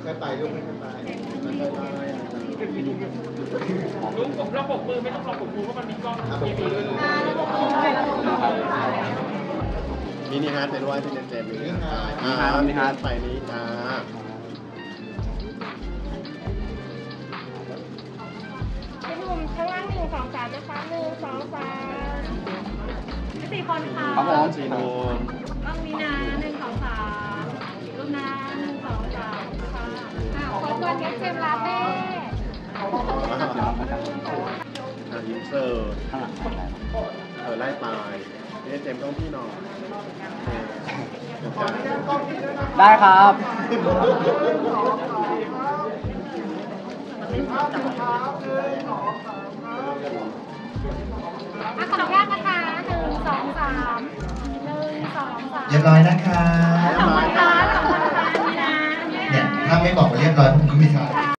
อยๆไปลูกค่อยๆไปค่อยๆไปลุงผมเราปกมือไม่ต้องรอปกมือเพราะมันมีกล้องมินิฮาร์ดไปด้วยพี่เจมส์มินิฮาร์ดมินิฮาร์ดไปนี้จ้าเป็นหนุ่มข้างล่าง1 2 3นะคะ1 2 3 4 คนค่ะครับผม4 หนุ่มต้องมีนะ1 2 3ลูกนะ1 2 3ค่ะขอบคุณเจมส์ลาเต้อินเซอร์ไล่ตายพี่เจมส์ต้องพี่หน่อยได้ครับขออนุญาตนะคะ1 2 3 1 2 3 เรียบร้อยนะคะขอบคุณค่ะขอบคุณค่ะนี่นะเนี่ยถ้าไม่บอกว่าเรียบร้อยผมก็ไม่ทราบ